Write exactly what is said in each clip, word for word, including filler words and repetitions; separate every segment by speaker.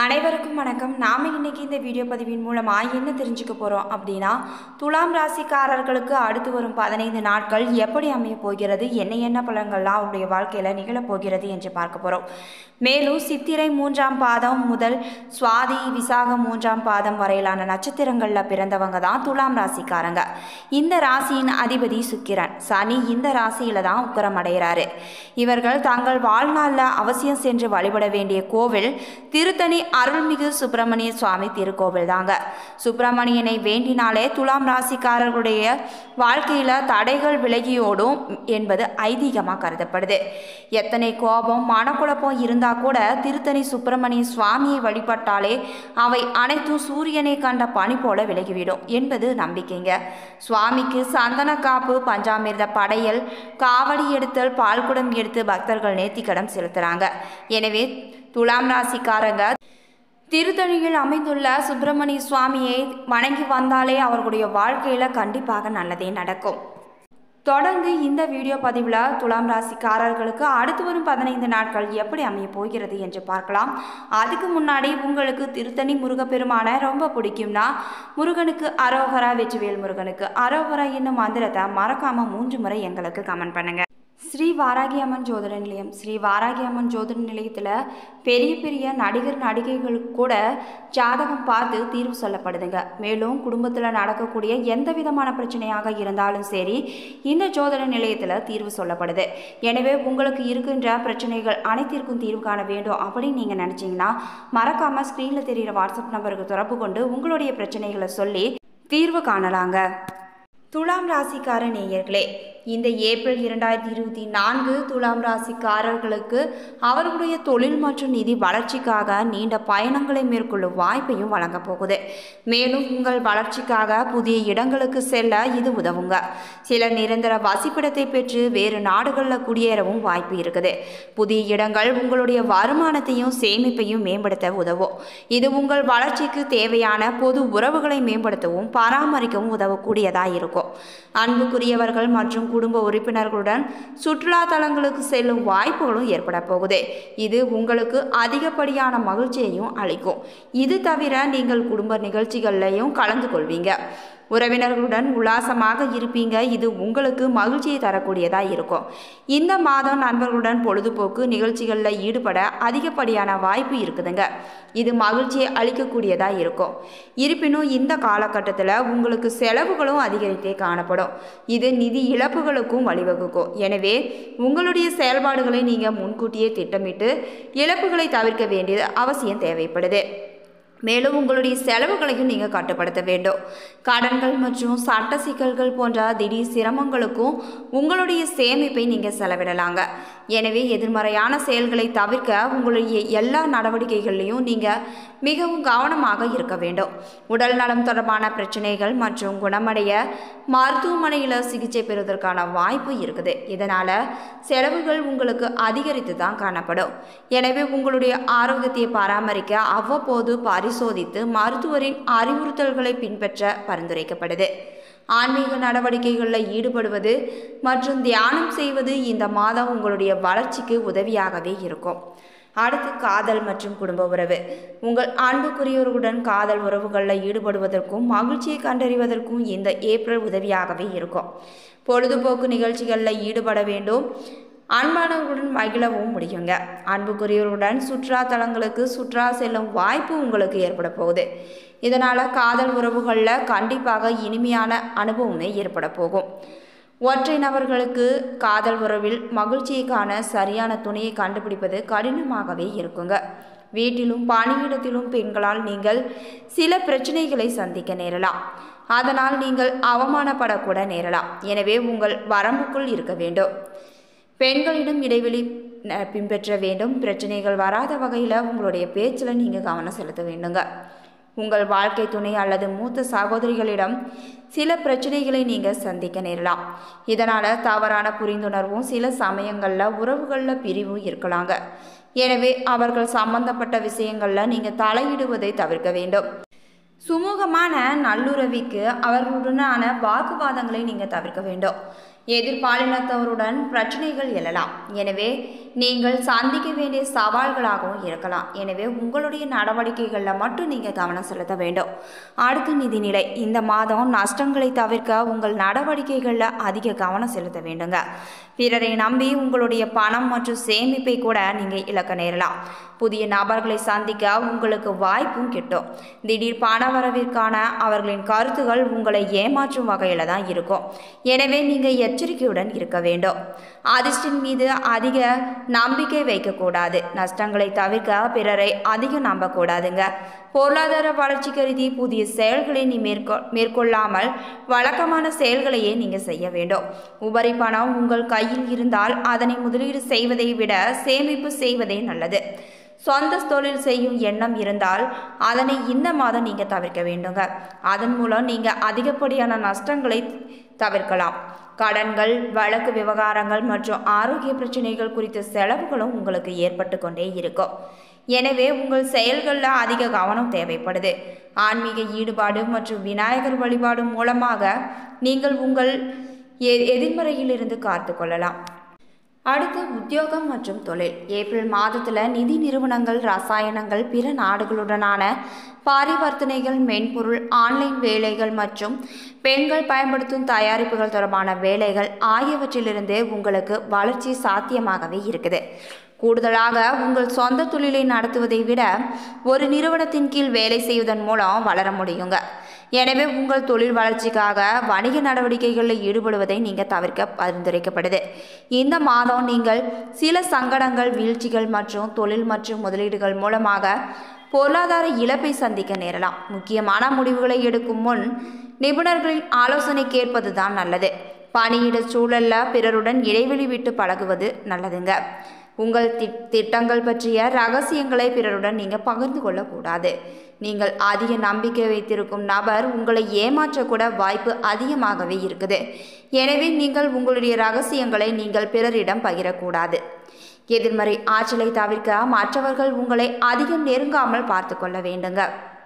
Speaker 1: அனைவருக்கும் வணக்கம். நாம் இன்னைக்கு இந்த வீடியோ பதிவின் மூலமாக என்ன தெரிஞ்சுக்க போகிறோம் அப்படின்னா, துலாம் ராசிக்காரர்களுக்கு அடுத்து வரும் பதினைந்து நாட்கள் எப்படி அமைய போகிறது, என்ன என்ன பலன்கள்லாம் அவருடைய வாழ்க்கையில் நிகழப்போகிறது என்று பார்க்க போகிறோம். மேலும் சித்திரை மூன்றாம் பாதம் முதல் சுவாதி விசாகம் மூன்றாம் பாதம் வரையிலான நட்சத்திரங்களில் பிறந்தவங்க தான் துலாம் ராசிக்காரங்க. இந்த ராசியின் அதிபதி சுக்கிரன். சனி இந்த ராசியில் தான் உக்கரம் அடைகிறாரு. இவர்கள் தங்கள் வாழ்நாளில் அவசியம் சென்று வழிபட வேண்டிய கோவில் திருத்தணி அருள்மிகு சுப்பிரமணிய சுவாமி திருக்கோவில் தாங்க. சுப்பிரமணியனை வேண்டினாலே துலாம் ராசிக்காரர்களுடைய வாழ்க்கையில தடைகள் விலகியோடும் என்பது ஐதீகமாக கருதப்படுது. எத்தனை கோபம் மனக்குழப்பம் இருந்தா கூட திருத்தணி சுப்பிரமணிய சுவாமியை வழிபட்டாலே அவை அனைத்தும் சூரியனை கண்ட பனி போல விலகிவிடும் என்பது நம்பிக்கைங்க. சுவாமிக்கு சந்தன காப்பு, பஞ்சாமிர்த படையல், காவடி எடுத்தல், பால்குடம் எடுத்து பக்தர்கள் நேர்த்திக்கடன் செலுத்துறாங்க. எனவே துலாம் ராசிக்காரங்க திருத்தணியில் அமைந்துள்ள சுப்பிரமணிய சுவாமியை வணங்கி வந்தாலே அவர்களுடைய வாழ்க்கையில் கண்டிப்பாக நல்லதே நடக்கும். தொடர்ந்து இந்த வீடியோ பதிவில் துலாம் ராசிக்காரர்களுக்கு அடுத்து வரும் பதினைந்து நாட்கள் எப்படி அமைய போகிறது என்று பார்க்கலாம். அதுக்கு முன்னாடி உங்களுக்கு திருத்தணி முருகப்பெருமான ரொம்ப பிடிக்கும்னா முருகனுக்கு அரோகரா, வெற்றிவேல் முருகனுக்கு அரோகரா என்னும் மந்திரத்தை மறக்காம மூன்று முறை எங்களுக்கு கமெண்ட் பண்ணுங்க. ஸ்ரீ வாராகி அம்மன் ஜோதிட நிலையம். ஸ்ரீ வாராகி அம்மன் ஜோதிட நிலையத்தில் பெரிய பெரிய நடிகர் நடிகைகளுக்கு கூட ஜாதகம் பார்த்து தீர்வு சொல்லப்படுதுங்க. மேலும் குடும்பத்தில் நடக்கக்கூடிய எந்த விதமான பிரச்சனையாக இருந்தாலும் சரி இந்த ஜோதிட நிலையத்தில் தீர்வு சொல்லப்படுது. எனவே உங்களுக்கு இருக்கின்ற பிரச்சனைகள் அனைத்திற்கும் தீர்வு காண வேண்டும் அப்படின்னு நீங்கள் நினச்சிங்கன்னா மறக்காமல் ஸ்க்ரீனில் தெரிகிற வாட்ஸ்அப் நம்பருக்கு தொடர்பு கொண்டு உங்களுடைய பிரச்சனைகளை சொல்லி தீர்வு காணலாங்க. துலாம் ராசிக்கார நேயர்களே, இந்த ஏப்ரல் இரண்டாயிரத்தி இருபத்தி நான்கு துலாம் ராசிக்காரர்களுக்கு அவர்களுடைய தொழில் மற்றும் நிதி வளர்ச்சிக்காக நீண்ட பயணங்களை மேற்கொள்ளும் வாய்ப்பையும் வழங்க போகுது. மேலும் உங்கள் வளர்ச்சிக்காக புதிய இடங்களுக்கு செல்ல இது உதவுங்க. சில நிரந்தர வசிப்பிடத்தை பெற்று வேறு நாடுகளில் குடியேறவும் வாய்ப்பு இருக்குது. புதிய இடங்கள் உங்களுடைய வருமானத்தையும் சேமிப்பையும் மேம்படுத்த உதவும். இது உங்கள் வளர்ச்சிக்கு தேவையான பொது உறவுகளை மேம்படுத்தவும் பராமரிக்கவும் உதவக்கூடியதாக இருக்கும். அன்புக்குரியவர்கள் மற்றும் குடும்ப உறுப்பினர்களுடன் சுற்றுலா தலங்களுக்கு செல்லும் வாய்ப்புகளும் ஏற்பட போகுது. இது உங்களுக்கு அதிகப்படியான மகிழ்ச்சியையும் அளிக்கும். இது தவிர நீங்கள் குடும்ப நிகழ்ச்சிகள்லையும் கலந்து கொள்வீங்க. உறவினர்களுடன் உல்லாசமாக இருப்பீங்க. இது உங்களுக்கு மகிழ்ச்சியை தரக்கூடியதாக இருக்கும். இந்த மாதம் நண்பர்களுடன் பொழுதுபோக்கு நிகழ்ச்சிகளில் ஈடுபட அதிகப்படியான வாய்ப்பு இருக்குதுங்க. இது மகிழ்ச்சியை அளிக்கக்கூடியதாக இருக்கும். இருப்பினும் இந்த காலகட்டத்தில் உங்களுக்கு செலவுகளும் அதிகரித்தே காணப்படும். இது நிதி இழப்புகளுக்கும் வழிவகுக்கும். எனவே உங்களுடைய செயல்பாடுகளை நீங்கள் முன்கூட்டியே திட்டமிட்டு இழப்புகளை தவிர்க்க வேண்டியது அவசியம் தேவைப்படுது. மேலும் உங்களுடைய செலவுகளையும் நீங்கள் கட்டுப்படுத்த வேண்டும். கடன்கள் மற்றும் சட்ட சிக்கல்கள் போன்ற திடீர் சிரமங்களுக்கும் உங்களுடைய சேமிப்பை நீங்கள் செலவிடலாங்க. எனவே எதிர்மறையான செயல்களை தவிர்க்க உங்களுடைய எல்லா நடவடிக்கைகள்லையும் நீங்கள் மிகவும் கவனமாக இருக்க வேண்டும். உடல் நலம் தொடர்பான பிரச்சனைகள் மற்றும் குணமடைய மருத்துவமனையில் சிகிச்சை பெறுவதற்கான வாய்ப்பு இருக்குது. இதனால் செலவுகள் உங்களுக்கு அதிகரித்து தான் காணப்படும். எனவே உங்களுடைய ஆரோக்கியத்தை பராமரிக்க அவ்வப்போது பரிசோதித்து மருத்துவரின் அறிவுறுத்தல்களை பின்பற்ற பரிந்துரைக்கப்படுது. ஆன்மீக நடவடிக்கைகளில் ஈடுபடுவது மற்றும் தியானம் செய்வது இந்த மாதம் உங்களுடைய வளர்ச்சிக்கு உதவியாகவே இருக்கும். அடுத்து காதல் மற்றும் குடும்ப உறவு. உங்கள் அன்புக்குரியவர்களுடன் காதல் உறவுகளில் ஈடுபடுவதற்கும் மகிழ்ச்சியை கண்டறிவதற்கும் இந்த ஏப்ரல் உதவியாகவே இருக்கும். பொழுதுபோக்கு நிகழ்ச்சிகளில் ஈடுபட வேண்டும். அன்பானவர்களுடன் மகிழவும் முடியுங்க. அன்புக்குரியவர்களுடன் சுற்றுலா தலங்களுக்கு சுற்றுலா செல்லும் வாய்ப்பு உங்களுக்கு ஏற்பட போகுது. இதனால் காதல் உறவுகளில் கண்டிப்பாக இனிமையான அனுபவமே ஏற்பட போகும். ஒற்றை நபர்களுக்கு காதல் உறவில் மகிழ்ச்சிக்கான சரியான துணையை கண்டுபிடிப்பது கடினமாகவே இருக்குங்க. வீட்டிலும் பணியிடத்திலும் பெண்களால் நீங்கள் சில பிரச்சனைகளை சந்திக்க நேரலாம். அதனால் நீங்கள் அவமானப்படக்கூட நேரலாம். எனவே உங்கள் வரம்புக்குள் இருக்க வேண்டும். பெண்களிடம் இடைவெளி பின்பற்ற வேண்டும். பிரச்சனைகள் வராத வகையில் உங்களுடைய பேச்சில் நீங்கள் கவனம் செலுத்த வேண்டுங்க. உங்கள் வாழ்க்கை துணை அல்லது மூத்த சகோதரிகளிடம் சில பிரச்சனைகளை நீங்கள் சந்திக்க நேரலாம். இதனால் தவறான புரிந்துணர்வும் சில சமயங்களில் உறவுகளில் பிரிவும் இருக்கலாங்க. எனவே அவர்கள் சம்பந்தப்பட்ட விஷயங்களில் நீங்கள் தலையிடுவதை தவிர்க்க வேண்டும். சுமூகமான நல்லுறவிற்கு அவர்களுடனான வாக்குவாதங்களை நீங்கள் தவிர்க்க வேண்டும். எதிர்பாலினத்தவருடன் பிரச்சனைகள் எழலாம். எனவே நீங்கள் சந்திக்க வேண்டிய சவால்களாகவும் இருக்கலாம். எனவே உங்களுடைய நடவடிக்கைகளில் மட்டும் நீங்கள் கவனம் செலுத்த வேண்டும். அடுத்து நிதிநிலை. இந்த மாதம் நஷ்டங்களை தவிர்க்க உங்கள் நடவடிக்கைகளில் அதிக கவனம் செலுத்த வேண்டுங்க. பிறரை நம்பி உங்களுடைய பணம் மற்றும் சேமிப்பை கூட நீங்கள் இழக்க நேரலாம். புதிய நபர்களை சந்திக்க உங்களுக்கு வாய்ப்பும் கிட்டும். திடீர் பண வரவிற்கான அவர்களின் கருத்துகள் உங்களை ஏமாற்றும் வகையில் தான் இருக்கும். எனவே நீங்கள் எச்சரிக்கையுடன் இருக்க வேண்டும். அதிர்ஷ்டின் மீது அதிக நம்பிக்கை வைக்கக்கூடாது. நஷ்டங்களை தவிர்க்க பிறரை அதிகம் நம்பக்கூடாதுங்க. பொருளாதார வளர்ச்சி கருதி புதிய செயல்களை நீ மேற்கொ மேற்கொள்ளாமல் வழக்கமான செயல்களையே நீங்கள் செய்ய வேண்டும். உபரி பணம் உங்கள் கையில் இருந்தால் அதனை முதலீடு செய்வதை விட சேமிப்பு செய்வதே நல்லது. சொந்த தொழில் செய்யும் எண்ணம் இருந்தால் அதனை இந்த மாதம் நீங்கள் தவிர்க்க வேண்டுங்க. அதன் மூலம் நீங்கள் அதிகப்படியான நஷ்டங்களை தவிர்க்கலாம். கடன்கள், வழக்கு விவகாரங்கள் மற்றும் ஆரோக்கிய பிரச்சனைகள் குறித்த செலவுகளும் உங்களுக்கு ஏற்பட்டு கொண்டே இருக்கும். எனவே உங்கள் செயல்களில் அதிக கவனம் தேவைப்படுது. ஆன்மீக ஈடுபாடு மற்றும் விநாயகர் வழிபாடு மூலமாக நீங்கள் உங்கள் எ எதிர்மறையிலிருந்து காத்து கொள்ளலாம். அடுத்து உத்தியோகம் மற்றும் தொழில். ஏப்ரல் மாதத்தில் நிதி நிறுவனங்கள், ரசாயனங்கள், பிற நாடுகளுடனான பரிவர்த்தனைகள், மென்பொருள், ஆன்லைன் வேலைகள் மற்றும் பெண்கள் பயன்படுத்தும் தயாரிப்புகள் தொடர்பான வேலைகள் ஆகியவற்றிலிருந்து உங்களுக்கு வளர்ச்சி சாத்தியமாகவே இருக்குது. கூடுதலாக உங்கள் சொந்த தொழிலை நடத்துவதை விட ஒரு நிறுவனத்தின் கீழ் வேலை செய்வதன் மூலம் வளர முடியுங்க. எனவே உங்கள் தொழில் வளர்ச்சிக்காக வணிக நடவடிக்கைகளில் ஈடுபடுவதை நீங்கள் தவிர்க்க பரிந்துரைக்கப்படுது. இந்த மாதம் நீங்கள் சில சங்கடங்கள், வீழ்ச்சிகள் மற்றும் தொழில் மற்றும் முதலீடுகள் மூலமாக பொருளாதார இழப்பை சந்திக்க நேரலாம். முக்கியமான முடிவுகளை எடுக்கும் முன் நிபுணர்களின் ஆலோசனை கேட்பது தான் நல்லது. பணியிட சூழலில் பிறருடன் இடைவெளி விட்டு பழகுவது நல்லதுங்க. உங்கள் திட்டங்கள் பற்றிய ரகசியங்களை பிறருடன் நீங்கள் பகிர்ந்து கொள்ளக்கூடாது. நீங்கள் அதிக நம்பிக்கை வைத்திருக்கும் நபர் உங்களை ஏமாற்றக்கூட வாய்ப்பு அதிகமாகவே இருக்குது. எனவே நீங்கள் உங்களுடைய ரகசியங்களை நீங்கள் பிறரிடம் பகிரக்கூடாது. எதிர்மறை ஆற்றலை தவிர்க்க மற்றவர்கள் உங்களை அதிகம் நெருங்காமல் பார்த்து கொள்ள வேண்டுங்க.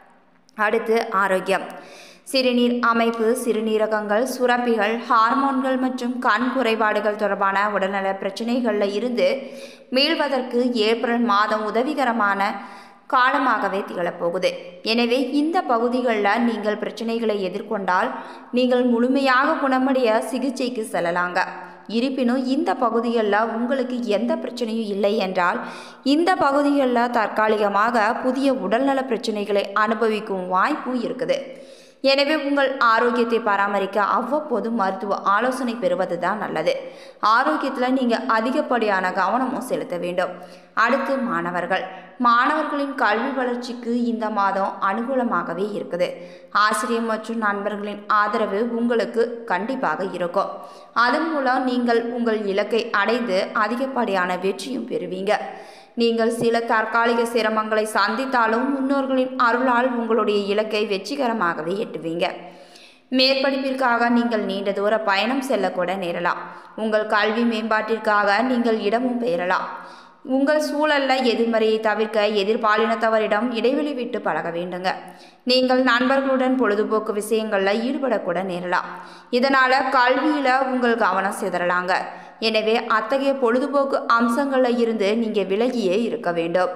Speaker 1: அடுத்து ஆரோக்கியம். சிறுநீர் அமைப்பு, சிறுநீரகங்கள், சுரப்பிகள், ஹார்மோன்கள் மற்றும் கண் குறைபாடுகள் தொடர்பான உடல்நல பிரச்சனைகளில் இருந்து மீள்வதற்கு ஏப்ரல் மாதம் உதவிகரமான காலமாகவே திகழப்போகுது. எனவே இந்த பகுதிகளில் நீங்கள் பிரச்சனைகளை எதிர்கொண்டால் நீங்கள் முழுமையாக குணமடைய சிகிச்சைக்கு செல்லலாங்க. இருப்பினும் இந்த பகுதிகளில் உங்களுக்கு எந்த பிரச்சனையும் இல்லை என்றால் இந்த பகுதிகளில் தற்காலிகமாக புதிய உடல்நல பிரச்சனைகளை அனுபவிக்கும் வாய்ப்பும் இருக்குது. எனவே உங்கள் ஆரோக்கியத்தை பராமரிக்க அவ்வப்போது மருத்துவ ஆலோசனை பெறுவது தான் நல்லது. ஆரோக்கியத்தில் நீங்கள் அதிகப்படியான கவனமும் செலுத்த வேண்டும். அடுத்து மாணவர்கள். மாணவர்களின் கல்வி வளர்ச்சிக்கு இந்த மாதம் அனுகூலமாகவே இருக்குது. ஆசிரியர் மற்றும் நண்பர்களின் ஆதரவு உங்களுக்கு கண்டிப்பாக இருக்கும். அதன் மூலம் நீங்கள் உங்கள் இலக்கை அடைந்து அதிகப்படியான வெற்றியும் பெறுவீங்க. நீங்கள் சில தற்காலிக சிரமங்களை சந்தித்தாலும் முன்னோர்களின் அருளால் உங்களுடைய இலக்கை வெற்றிகரமாகவே எட்டுவீங்க. மேற்படிப்பிற்காக நீங்கள் நீண்ட தூர பயணம் செல்லக்கூட நேரலாம். உங்கள் கல்வி மேம்பாட்டிற்காக நீங்கள் இடமும் பெயரலாம். உங்கள் சூழலில் எதிர்மறையை தவிர்க்க எதிர்பாலினத்தவரிடம் இடைவெளி விட்டு பழக வேண்டுங்க. நீங்கள் நண்பர்களுடன் பொழுதுபோக்கு விஷயங்களில் ஈடுபடக்கூட நேரலாம். இதனால் கல்வியில் உங்கள் கவனம் சிதறலாங்க. எனவே அத்தகைய பொழுதுபோக்கு அம்சங்களில் இருந்து நீங்கள் விலகியே இருக்க வேண்டும்.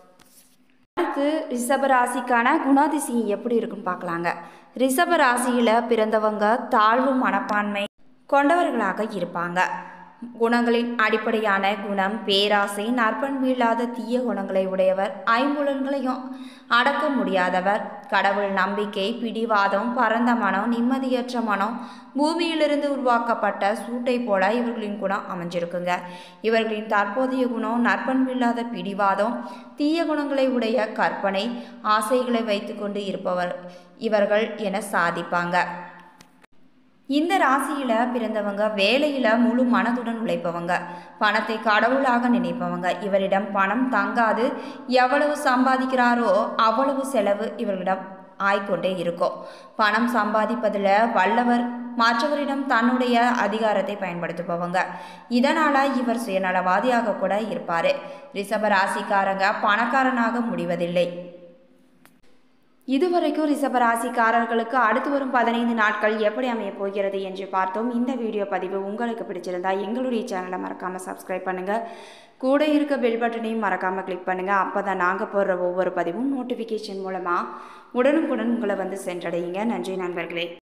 Speaker 1: அடுத்து ரிஷபராசிக்கான குணாதிசயம் எப்படி இருக்குன்னு பார்க்கலாங்க. ரிஷபராசியில் பிறந்தவங்க தாழ்வு மனப்பான்மை கொண்டவர்களாக இருப்பாங்க. குணங்களின் அடிப்படையான குணம் பேராசை, நற்பண்பு இல்லாத தீய குணங்களை உடையவர், ஐம்புலன்களையும் அடக்க முடியாதவர், கடவுள் நம்பிக்கை, பிடிவாதம், பரந்த மனம், நிம்மதியற்ற மனம், பூமியிலிருந்து உருவாக்கப்பட்ட சூட்டை போல இவர்களின் குணம் அமைஞ்சிருக்குங்க. இவர்களின் தற்போதைய குணம் நற்பண்பு இல்லாத பிடிவாதம், தீய குணங்களை உடைய கற்பனை, ஆசைகளை வைத்து கொண்டு இருப்பவர் இவர்கள் என சாதிப்பாங்க. இந்த ராசியில் பிறந்தவங்க வேலையில் முழு மனதுடன் உழைப்பவங்க, பணத்தை கடவுளாக நினைப்பவங்க. இவரிடம் பணம் தங்காது. எவ்வளவு சம்பாதிக்கிறாரோ அவ்வளவு செலவு இவர்களிடம் ஆய்கொண்டே இருக்கும். பணம் சம்பாதிப்பதில் வல்லவர், மற்றவரிடம் தன்னுடைய அதிகாரத்தை பயன்படுத்துபவங்க. இதனால் இவர் சுயநலவாதியாக கூட இருப்பார். ரிஷப ராசிக்காரங்க பணக்காரனாக முடிவதில்லை. இதுவரைக்கும் ரிஷபராசிக்காரர்களுக்கு அடுத்து வரும் பதினைந்து நாட்கள் எப்படி அமைய போகிறது என்று பார்த்தோம். இந்த வீடியோ பதிவு உங்களுக்கு பிடிச்சிருந்தா எங்களுடைய சேனலை மறக்காமல் சப்ஸ்கிரைப் பண்ணுங்கள். கூட இருக்க பெல் பட்டனையும் மறக்காமல் கிளிக் பண்ணுங்கள். அப்போ தான் நாங்கள் போடுற ஒவ்வொரு பதிவும் நோட்டிஃபிகேஷன் மூலமாக உடனுக்குடன் உங்களை வந்து சென்றடையுங்க. நன்றி நண்பர்களே.